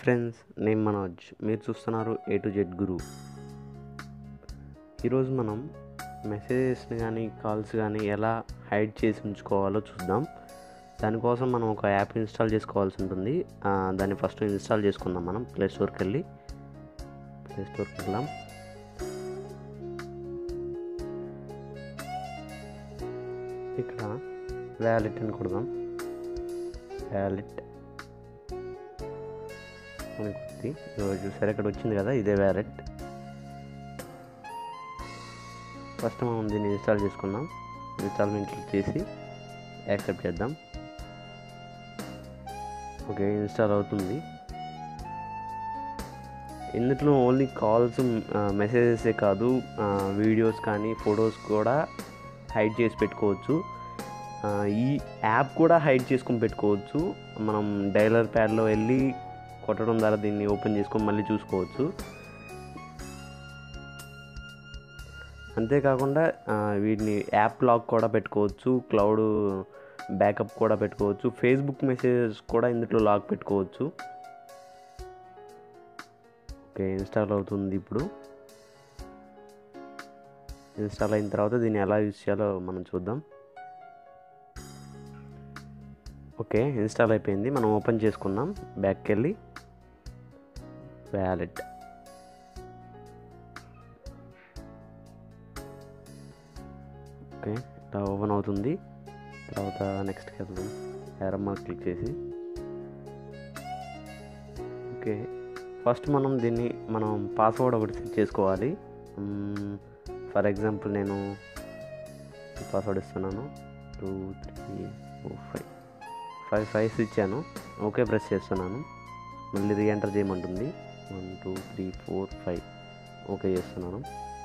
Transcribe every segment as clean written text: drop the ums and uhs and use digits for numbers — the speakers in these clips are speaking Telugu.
హాయ్ ఫ్రెండ్స్, నేను మనోజ్. మీరు చూస్తున్నారు A to Z గురు. ఈరోజు మనం మెసేజెస్ని కానీ కాల్స్ కానీ ఎలా హైడ్ చేసి ఉంచుకోవాలో చూద్దాం. దానికోసం మనం ఒక యాప్ ఇన్స్టాల్ చేసుకోవాల్సి ఉంటుంది. దాన్ని ఫస్ట్ ఇన్స్టాల్ చేసుకుందాం. మనం ప్లే స్టోర్కి వెళ్దాం. ఇక్కడ వ్యాలెట్ అని కొడదాం. వ్యాలెట్ మనకి చూసారు, ఇక్కడ వచ్చింది కదా, ఇదే వ్యాలెట్. ఫస్ట్ మనం దీన్ని ఇన్స్టాల్ చేసుకుందాం. ఇన్స్టాల్మెంట్ క్లిక్ చేసి యాక్సెప్ట్ చేద్దాం. ఓకే, ఇన్స్టాల్ అవుతుంది. ఇందులో ఓన్లీ కాల్స్, మెసేజెసే కాదు, వీడియోస్ కానీ ఫొటోస్ కూడా హైడ్ చేసి పెట్టుకోవచ్చు. ఈ యాప్ కూడా హైడ్ చేసుకొని పెట్టుకోవచ్చు. మనం డైలర్ ప్యాడ్లో వెళ్ళి కొట్టడం ద్వారా దీన్ని ఓపెన్ చేసుకొని మళ్ళీ చూసుకోవచ్చు. అంతేకాకుండా వీటిని యాప్ లాక్ కూడా పెట్టుకోవచ్చు, క్లౌడ్ బ్యాకప్ కూడా పెట్టుకోవచ్చు, ఫేస్బుక్ మెసేజెస్ కూడా ఇందులో లాక్ పెట్టుకోవచ్చు. ఓకే, ఇన్స్టాల్ అవుతుంది. ఇప్పుడు ఇన్స్టాల్ అయిన తర్వాత దీన్ని ఎలా యూజ్ చేయాలో మనం చూద్దాం. ఓకే, ఇన్స్టాల్ అయిపోయింది. మనం ఓపెన్ చేసుకుందాం. బ్యాక్కి వెళ్ళి వ్యాలెట్. ఓకే, ఇట్లా ఓపెన్ అవుతుంది. తర్వాత నెక్స్ట్కి వెళ్దాం. యారో మార్క్ క్లిక్ చేసి ఓకే, ఫస్ట్ మనం పాస్వర్డ్ ఒకటి సెట్ చేసుకోవాలి. ఫర్ ఎగ్జాంపుల్ నేను పాస్వర్డ్ ఇస్తున్నాను. 2 3 4 5 5 ఇచ్చాను. ఓకే ప్రెస్ చేస్తున్నాను. మళ్ళీ రీఎంటర్ చేయమంటుంది. 1 2 3 4 5 ఓకే చేస్తున్నాను.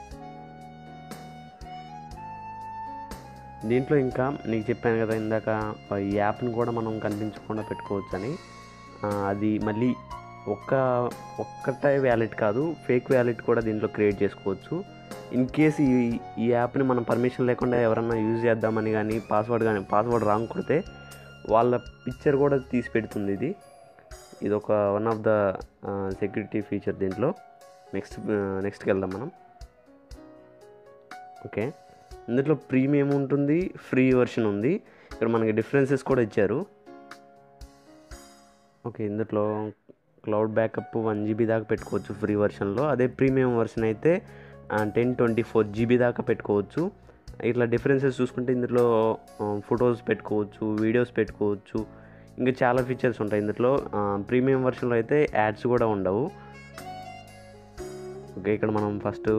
దీంట్లో ఇంకా నీకు చెప్పాను కదా ఇందాక, ఈ యాప్ని కూడా మనం కనిపించకుండా పెట్టుకోవచ్చు అని. అది మళ్ళీ ఒక్కటే వ్యాలెట్ కాదు, ఫేక్ వ్యాలెట్ కూడా దీంట్లో క్రియేట్ చేసుకోవచ్చు. ఇన్ కేసు ఈ యాప్ని మనం పర్మిషన్ లేకుండా ఎవరన్నా యూజ్ చేద్దామని కానీ పాస్వర్డ్ రాంగ్ కొడితే వాళ్ళ పిక్చర్ కూడా తీసి పెడుతుంది. ఇది ఒక one of the security feature దీంట్లో. నెక్స్ట్కి వెళ్దాం మనం. ఓకే, ఇందులో ప్రీమియం ఉంటుంది, ఫ్రీ వర్షన్ ఉంది. ఇక్కడ మనకి డిఫరెన్సెస్ కూడా ఇచ్చారు. ఓకే, ఇందులో క్లౌడ్ బ్యాకప్ 1 GB దాకా పెట్టుకోవచ్చు ఫ్రీ వర్షన్లో. అదే ప్రీమియం వర్షన్ అయితే 1024 GB దాకా పెట్టుకోవచ్చు. ఇట్లా డిఫరెన్సెస్ చూసుకుంటే ఇందులో ఫొటోస్ పెట్టుకోవచ్చు, వీడియోస్ పెట్టుకోవచ్చు, ఇంకా చాలా ఫీచర్స్ ఉంటాయి ఇందులో. ప్రీమియం వర్షన్లో అయితే యాడ్స్ కూడా ఉండవు. ఓకే, ఇక్కడ మనం ఫస్ట్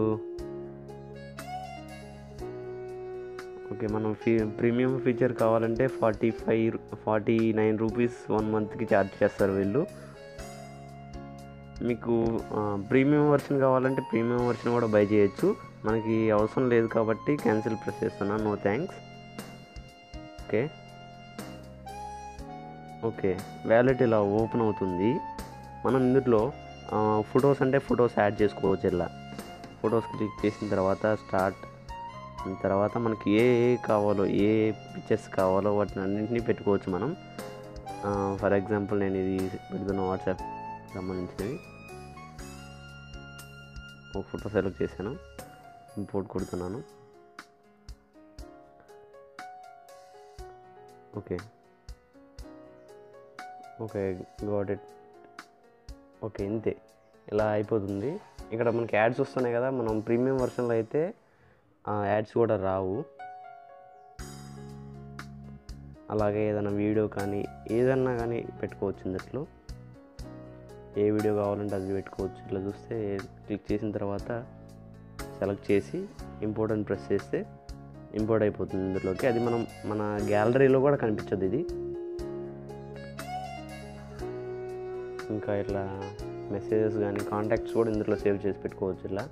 మనం ప్రీమియం ఫీచర్ కావాలంటే 49 రూపీస్ 1 మంత్కి ఛార్జ్ చేస్తారు వీళ్ళు. మీకు ప్రీమియం వర్షన్ కావాలంటే ప్రీమియం వర్షన్ కూడా బై చేయొచ్చు. మనకి అవసరం లేదు కాబట్టి క్యాన్సిల్ ప్రెస్ చేస్తున్నాను. No thanks. ఓకే, వ్యాలెట్ ఇలా ఓపెన్ అవుతుంది. మనం ఇందులో ఫొటోస్ యాడ్ చేసుకోవచ్చు. ఇలా ఫొటోస్ క్లిక్ చేసిన తర్వాత స్టార్ట్ తర్వాత మనకి ఏ కావాలో, ఏ పిక్చర్స్ కావాలో వాటిని అన్నింటినీ పెట్టుకోవచ్చు మనం. ఫర్ ఎగ్జాంపుల్ నేను ఇది పెడుతున్న వాట్సాప్ సంబంధించినవి. ఒక ఫోటో సెలెక్ట్ చేశాను, ఇంపోర్ట్ కొడుతున్నాను. Okay got it. ఓకే, ఇంతే, ఇలా అయిపోతుంది. ఇక్కడ మనకి యాడ్స్ వస్తున్నాయి కదా. మనం ప్రీమియం వర్షన్లో అయితే యాడ్స్ కూడా రావు. అలాగే ఏదైనా వీడియో కానీ ఏదన్నా కానీ పెట్టుకోవచ్చు ఇందులో. ఏ వీడియో కావాలంటే అది పెట్టుకోవచ్చు. ఇట్లా చూస్తే క్లిక్ చేసిన తర్వాత సెలెక్ట్ చేసి ఇంపోర్ట్ అని ప్రెస్ చేస్తే ఇంపోర్ట్ అయిపోతుంది ఇందులోకి. అది మన గ్యాలరీలో కూడా కనిపించదు ఇది. ఇంకా ఇట్లా మెసేజెస్ కానీ కాంటాక్ట్స్ కూడా ఇందులో సేవ్ చేసి పెట్టుకోవచ్చు. ఇలా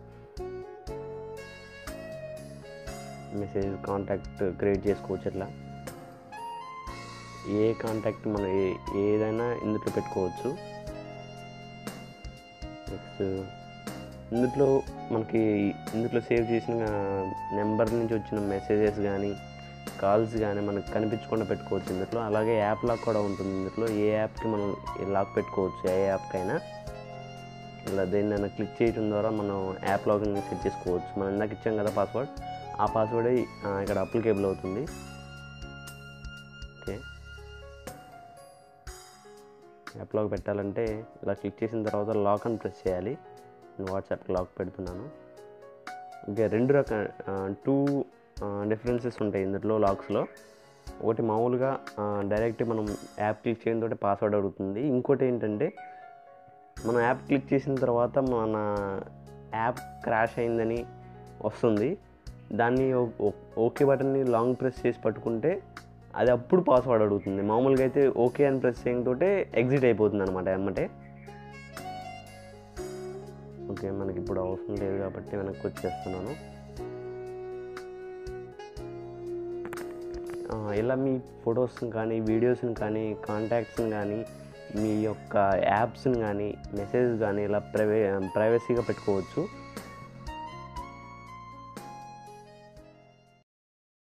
మెసేజ్ కాంటాక్ట్ క్రియేట్ చేసుకోవచ్చు. ఇట్లా ఏ కాంటాక్ట్ మనం ఏదైనా ఇందులో పెట్టుకోవచ్చు. నెక్స్ట్ ఇందులో సేవ్ చేసిన నెంబర్ నుంచి వచ్చిన మెసేజెస్ కానీ కాల్స్ కానీ మనకు కనిపించకుండా పెట్టుకోవచ్చు ఇందులో. అలాగే యాప్ లాక్ కూడా ఉంటుంది ఇందులో. ఏ యాప్కి మనం లాక్ పెట్టుకోవచ్చు, ఏ యాప్కైనా. ఇలా దేన్నైనా క్లిక్ చేయడం ద్వారా మనం యాప్ లాగిన్ సెట్ చేసుకోవచ్చు. మనం ఇందాక ఇచ్చాం కదా పాస్వర్డ్, ఆ పాస్వర్డే ఇక్కడ అప్లికేబుల్ అవుతుంది. ఓకే, యాప్ లాగ్ పెట్టాలంటే ఇలా క్లిక్ చేసిన తర్వాత లాక్ అని ప్రెస్ చేయాలి. నేను వాట్సాప్కి లాక్ పెడుతున్నాను. ఓకే, టూ డిఫరెన్సెస్ ఉంటాయి ఇందులో లాక్స్లో. ఒకటి మామూలుగా డైరెక్ట్ మనం యాప్ క్లిక్ చేయడం తోటి పాస్వర్డ్ అడుగుతుంది. ఇంకోటి ఏంటంటే మనం యాప్ క్లిక్ చేసిన తర్వాత మన యాప్ క్రాష్ అయిందని వస్తుంది. దాన్ని ఓకే బటన్ని లాంగ్ ప్రెస్ చేసి పట్టుకుంటే అది అప్పుడు పాస్వర్డ్ అడుగుతుంది. మామూలుగా అయితే ఓకే అని ప్రెస్ చేయడంతో ఎగ్జిట్ అయిపోతుంది అనమాట ఎమ్మటే. ఓకే, మనకి ఇప్పుడు అవసరం లేదు కాబట్టి వెనక్కి వచ్చేస్తున్నాను. ఇలా మీ ఫొటోస్ని కానీ, వీడియోస్ని కానీ, కాంటాక్ట్స్ని కానీ, మీ యొక్క యాప్స్ని కానీ, మెసేజ్ కానీ ఇలా ప్రైవసీగా పెట్టుకోవచ్చు.